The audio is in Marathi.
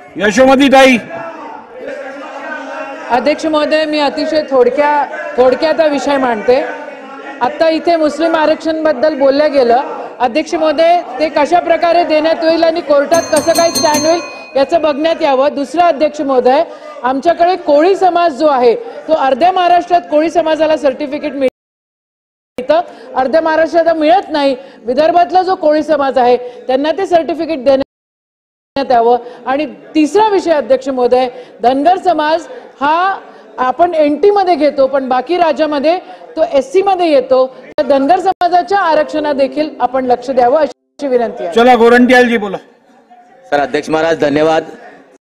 यशोमतीताई. अध्यक्ष महोदय, मी अतिशय थोडक्यात विषय मांडते. आता इथे मुस्लिम आरक्षण बद्दल बोललं गेलं. अध्यक्ष महोदय, ते कशा प्रकारे देण्यात येईल आणि कोर्टात कसं काय स्टँड होईल याचं बघण्यात यावं. दुसरं अध्यक्ष महोदय, आमच्याकडे कोळी समाज जो आहे तो अर्ध्या महाराष्ट्रात कोळी समाजाला सर्टिफिकेट मिळतं, अर्ध्या महाराष्ट्रात मिळत नाही. विदर्भातला जो कोळी समाज आहे त्यांना ते सर्टिफिकेट देण्यात यावं. आणि तिसरा विषय अध्यक्ष महोदय, धनगर समाज हा आपण एनटी मध्ये घेतो पण बाकी राज्यामध्ये तो एससी मध्ये येतो. तर धनगर समाजाच्या आरक्षणात देखील आपण लक्ष द्यावं अशी विनंती आहे. चला गोरंट्याल जी बोला. सर, अध्यक्ष महाराज धन्यवाद.